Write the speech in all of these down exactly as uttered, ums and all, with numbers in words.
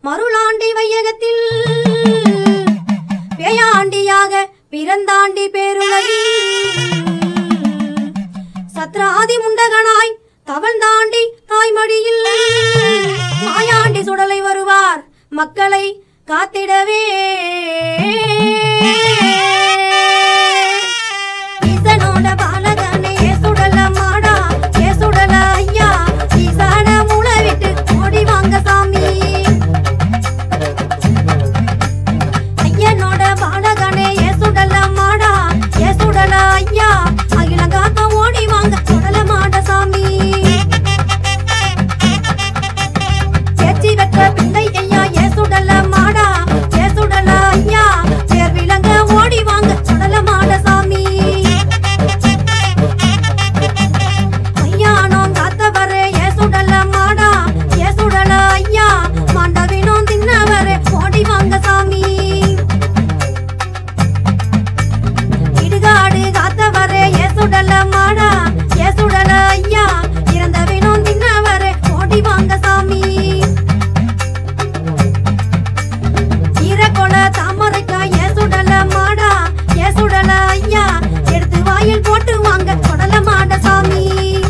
மருளாண்டி வையகத்தில் பேயாண்டியாக பிறந்தாண்டி பேருலகி சத்ராதி முண்டகனாய் தவழ்ந்தாண்டி தாய்மடியில் மாயாண்டி சுடலை வருவார் மக்களை காத்திடவே. ஈசனோட பாலகனே சுடல மாடா ஏ சுடல ஐயா ஈசான மூளை விட்டு ஓடி வாங்க சாமி. ஐயனோட பாலகனே ஏ சுடல மாடா ஏ சுடல ஐயா அகிலங்காத்த ஓடி வாங்க சுடல மாட சாமி. சேச்சி வெற்ற பிள்ளை ஐயா ஏ சுடல மாடா ஏ சுடல ஐயா பேர் விளங்க ஓடி வாங்க சுடல மாட சாமி. ஐயானோ காத்தவரே ஏ சுடல மாடா ஏ சுடல ஐயா மாண்டவினோ தின்னவரே ஓடி வாங்க சாமி. இடுகாடு காத்தவரே ஏ சுடல மாடா ஏ சுடல ஐயா இறந்தவினோ தின்னவரே ஓடி வாங்க சாமி. ஈரக்கொல தாமரைக்கா ஏ சுடல மாடா ஏ சுடல ஐயா எடுத்து வாயில் போட்டு வாங்க சுடல மாட சாமி.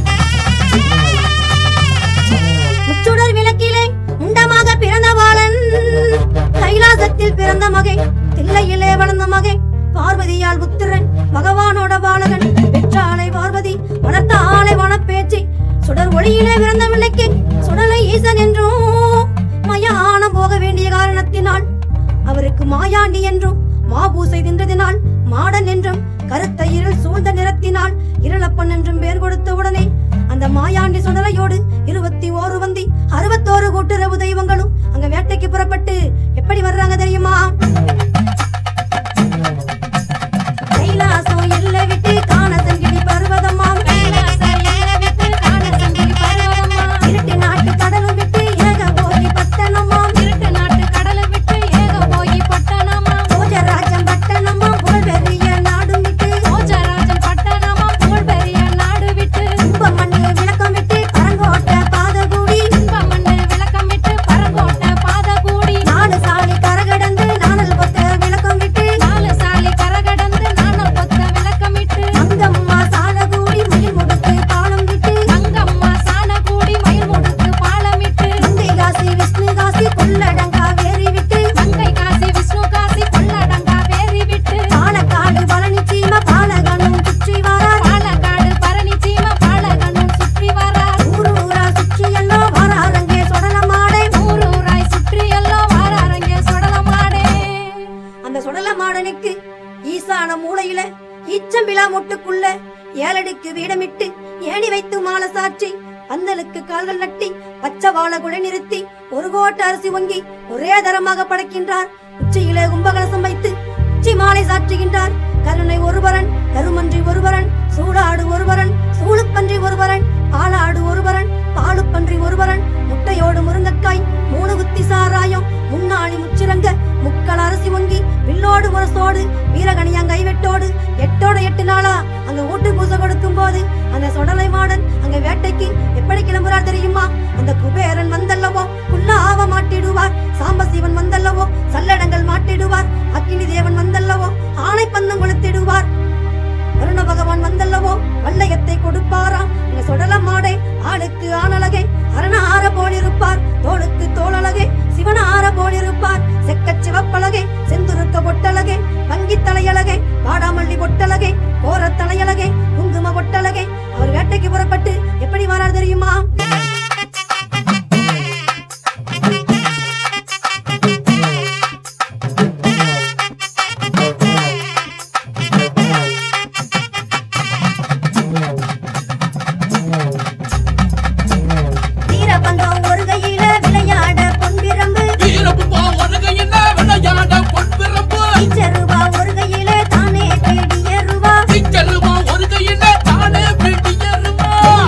முச்சுடர் விளக்கிலே உண்டமாக பிறந்த பாலன் கைலாசத்தில் பிறந்த மகை தில்லையிலே வளர்ந்த மகை பார்வதியால் புத்திரன் பகவானோட பாலகன் பெற்றாளை பார்வதி வளர்த்த ஆளை வனப்பேச்சு சுடர் ஒளியிலே பிறந்த விளக்கு சுடலை ஈசன் என்றும் மயானம் போக வேண்டிய காரணத்தினால் அவருக்கு மாயாண்டி என்றும் மாபூசை தின்றதினால் மாடன் என்றும் கருத்த இருள் சூழ்ந்த நிறத்தினால் இருளப்பன் என்றும் பேர் கொடுத்த உடனே அந்த மாயாண்டி சுடலையோடு இருபத்தி ஓரு வந்தி அறுபத்தோரு கூட்டுறவு தெய்வங்களும் அங்க வேட்டைக்கு புறப்பட்டு எப்படி வர்றாங்க தெரியுமா? கைலாசம் எல்லை விட்டு காண சங்கிலி பர்வதமா இருட்டு நாட்டு கடலும் விட்டு ஏக போகி பட்டணமா இருட்டு நாட்டு கடலும் விட்டு ஏக போகி பட்டணமா போஜராஜன் பட்டணமா புகழ்பெரிய நாடு விட்டு போஜராஜன் பட்டணமா புகழ்பெரிய நாடு விட்டு கும்ப மண்ணு விளக்கம் விட்டு பரங்கோட்டை பாத கூடி கும்ப மண்ணு விளக்கம் விட்டு பரங்கோட்டை பாத கூடி நாலு சாலி கரகடந்து நானல் பொத்த விளக்கம் விட்டு நாலு சாலி கரகடந்து நானல் பொத்த விளக்கம் விட்டு அங்கம்மா சால கூடி மயில் முடுக்கு பாலம் விட்டு அங்கம்மா சால கூடி மயில் முடுக்கு பாலம் விட்டு மங்கை காசி விஷ்ணு காசி கொள்ளடங்கா வேரி விட்டு மங்கை காசி விஷ்ணு காசி கொள்ளடங்கா வேரி விட்டு பாலக்காடு பழனி சீம பாலகனும் சுற்றி வரார் பாலக்காடு பழனி சீம பாலகனும் சுற்றி வரார் ஊரு ஊரா சுற்றி எல்லாம் வாராரங்கே சொடல மாடே ஊரு ஊராய் சுற்றி எல்லாம் வாராரங்கே சொடல மாடே. அந்த சொடல மாடனுக்கு ஈசான மூலையில ஈச்சம்பிலா மொட்டுக்குள்ள ஏழடிக்கு வீடமிட்டு ஏணி வைத்து மாலை சாற்றி பந்தலுக்கு கால்கள் நட்டி பச்சை வாழை குலை நிறுத்தி ஒரு கோட்டை அரிசி வங்கி ஒரே தரமாக படைக்கின்றார். உச்சியிலே கும்பகலசம் வைத்து உச்சி மாலை சாற்றுகின்றார். கருணை ஒருவரன் கருமன்றி ஒருவரன் சூடாடு ஒருவரன் சூளுப்பன்றி ஒருவரன் பாலாடு ஒருவரன் பாலுப்பன்றி ஒருவரன் முட்டையோடு முருங்கக்காய் மூணு குத்தி சாராயம் முன்னாளி முச்சிரங்க முக்கள் அரிசி வங்கி வில்லோடு முரசோடு வீரகணியாங் கைவெட்டோடு எட்டோட எட்டு நாளா அங்க ஊட்டு பூசை கொடுக்கும் போது அந்த சொடலை மாடன் அங்க வேட்டைக்கு எப்படி கிளம்புறார் தெரியுமா? அந்த குபேரன் வந்தல்லவோ புல்லாவ மாட்டிடுவார், சாம்பசிவன் வந்தல்லவோ சல்லடங்கள் மாட்டிடுவார், அக்கினி தேவன் வந்தல்லவோ ஆணை பந்தம் கொளுத்திடுவார், வருண பகவான் வந்தல்லவோ வல்லையத்தை கொடுப்பாராம். இந்த சொடல மாடை ஆளுக்கு ஆணழகை அரணார போலிருப்பார், தோளுக்கு தோளழகை சிவனார போலிருப்பார், செக்கச் சிவப்பழகை செந்துருக்க பொட்டழகை வங்கி தலையழகை பாடாமல்லி பொட்டழகை கோர தலையழகை குங்கும பொட்டழகை. அவர் வேட்டைக்கு புறப்பட்டு எப்படி வரார் தெரியுமா? ஒரு கையில தானே பிடியருவா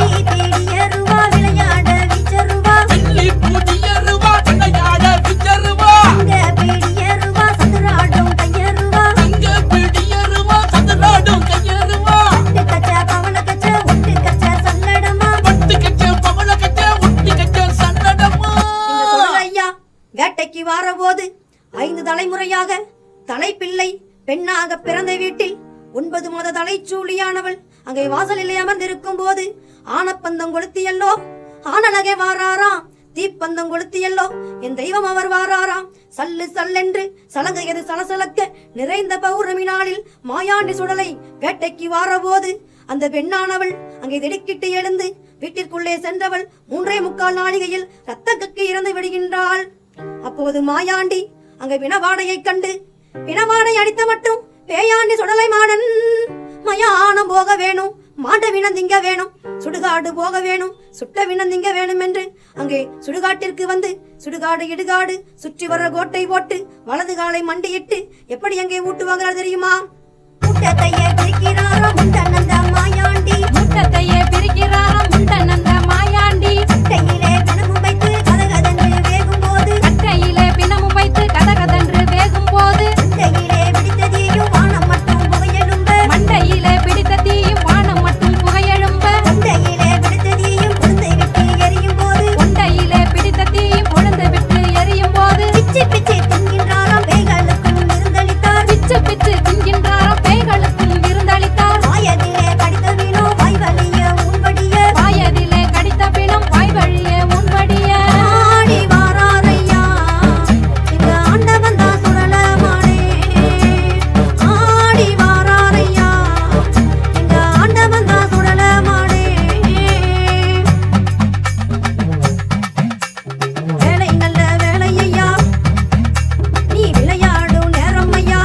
வாரபோது ஐந்து தலைமுறையாக தலைப்பிள்ளை பெண்ணாக பிறந்த வீட்டில் ஒன்பது மாத தலைச்சூழியானவள் அங்கே வாசலிலே அமர்ந்திருக்கும் போது ஆனப்பந்தம் கொளுத்தியல்லோ ஆனழகே வாராராம், தீப்பந்தம் கொளுத்தியல்லோ என் தெய்வம் அவர் வாராராம். சல்லு சல்லென்று சலங்கையது சலசலக்க நிறைந்த பௌர்ணமி நாளில் மாயாண்டி சுடலை வேட்டைக்கு வாரபோது அந்த பெண்ணானவள் அங்கே திடுக்கிட்டு எழுந்து வீட்டிற்குள்ளே சென்றவள் மூன்றே முக்கால் நாளிகையில் ரத்த கக்கி இறந்து விடுகின்றாள். அப்போது மாயாண்டி அங்கே பிணவாடையை கண்டு பிணவாடை அடித்த மட்டும் பேயாண்டி சுடலை மாடன் மயானம் போக வேணும், மாண்ட வினம் திங்க வேணும், சுடுகாடு போக வேணும், சுட்ட வினம் திங்க வேணும் என்று அங்கே சுடுகாட்டிற்கு வந்து சுடுகாடு இடுகாடு சுற்றி வர கோட்டை போட்டு வலது காலை மண்டியிட்டு எப்படி அங்கே ஊட்டுவாங்க தெரியுமா? முட்டத்தையே பிரிக்கிறாராம் முண்டனந்த மாயாண்டி, முட்டத்தையே பிரிக்கிறாராம் முண்டனந்த மாயாண்டி. கட்டையிலே பிணமும் வைத்து கதகதன்று வேகும் போது, கட்டையிலே பிணமும் வைத்து கதகதன்று வேகும் போது, மண்டையிலே பிடித்த தீயும் வானம் மட்டும் புகையெழும்ப, மண்டையிலே பிடித்த தீயும் வானம் மட்டும் புகையெழும்ப, கொண்டையிலே பிடித்த தீயும் கொழுந்தை விட்டு எரியும் போது, கொண்டையிலே பிடித்த தீயும் கொழுந்து விட்டு எரியும் போது, பிச்சு பிச்சு தின்கின்றாராம் பேய்களுக்கும் விருந்தளித்தார், பிச்சு பிச்சு தின்கின்றாராம் பேய்களுக்கும் விருந்தளித்தார். வாயதிலே கடித்த வீணோ வாய் வலிய உன்படிய, வாயதிலே கடித்த பிணம் வாய் வழிய முன்படிய. ஆடி வாராரையா இங்க ஆண்டவன் தான் சுடலமானே, ஆடி வாராரையா இங்க ஆண்டவன் தான் சுடலமானே. வேலை நல்ல வேலையா நீ விளையாடும் நேரம் ஐயா,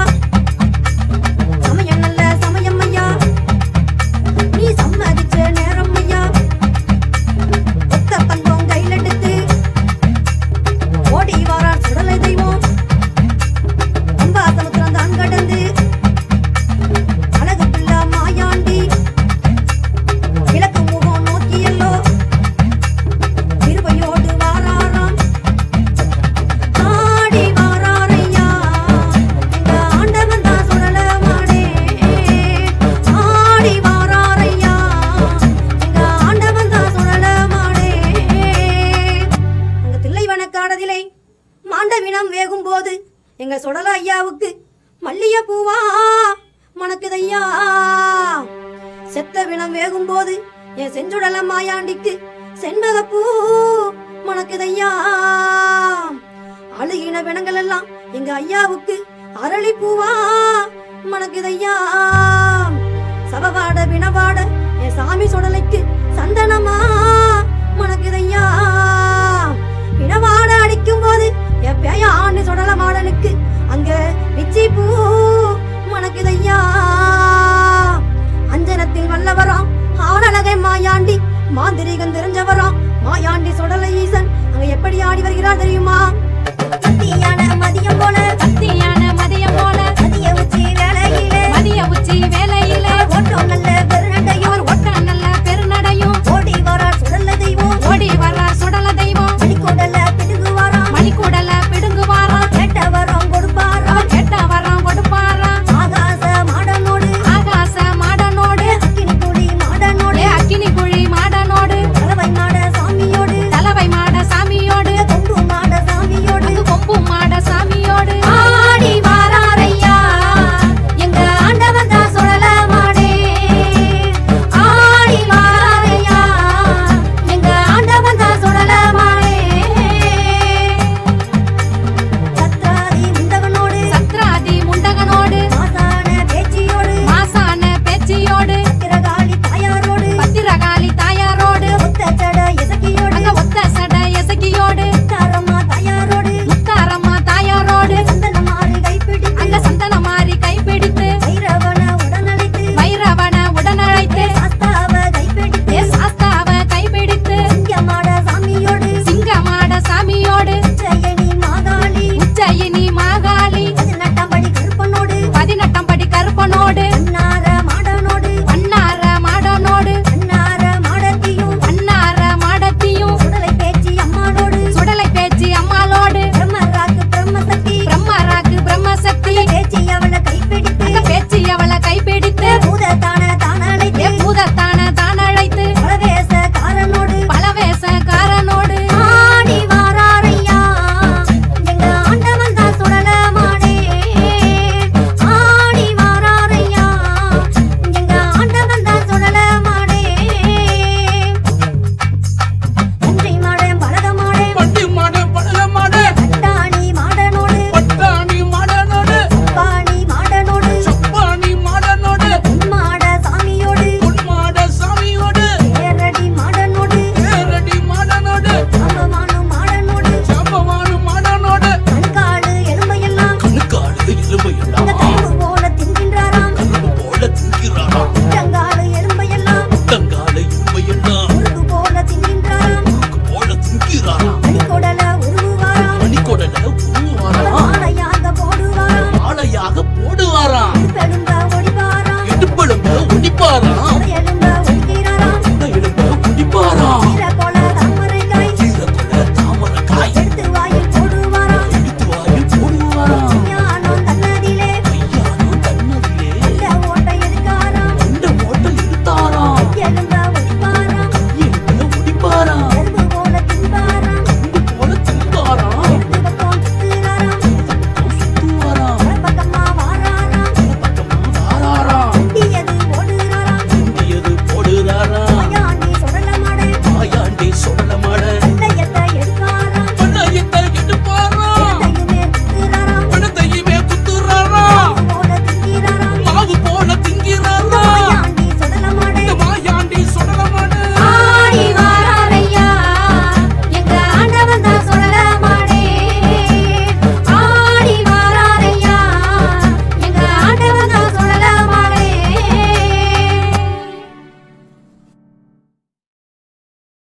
சமயம் நல்ல சமயம் ஐயா நீ சம்மதிச்ச நேரம் ஐயா. ஒத்த பந்தம் கையிலெடுத்து ஓடி வாரார் சுடலை தெய்வம், அம்பா சமுத்திரம் தான் கடந்து அழகு பிள்ளை மாயாண்டி கிழக்கு முகம் நோக்கியல்லோ திருவையோடு வாராராம். ஆடி வாராரையா எங்க ஆண்டவன் தான் சுடலமானே, ஆடி வாராரையா எங்க ஆண்டவன் தான் சுடலமானே. அங்க தில்லைவனக்காடதிலே மாண்டவினம் வேகும் போது எங்க சுடல ஐயாவுக்கு மல்லிய பூவா மணக்குதையா. செத்த வினம் வேகும் போது என் செஞ்சுடல மாயாண்டிக்கு செண்பகப்பூ மணக்குதையா. அழுகின வினங்கள் எல்லாம் எங்க ஐயாவுக்கு அரளி பூவா மணக்குதையா. சவவாட வினவாட என் சாமி சுடலைக்கு சந்தனமா மணக்குதையா. வினவாட அடிக்கும் போது என் பேயாண்டி சுடல மாடனுக்கு அங்க பிச்சி பூ மணக்குதையா. அஞ்சனத்தில் வல்லவராம் ஆனழகை மாயாண்டி, மாந்திரிகன் தெரிஞ்சவராம் மாயாண்டி சுடலை ஈசன் அங்க எப்படி ஆடி வருகிறார் தெரியுமா? மத்தியான மதியம் போல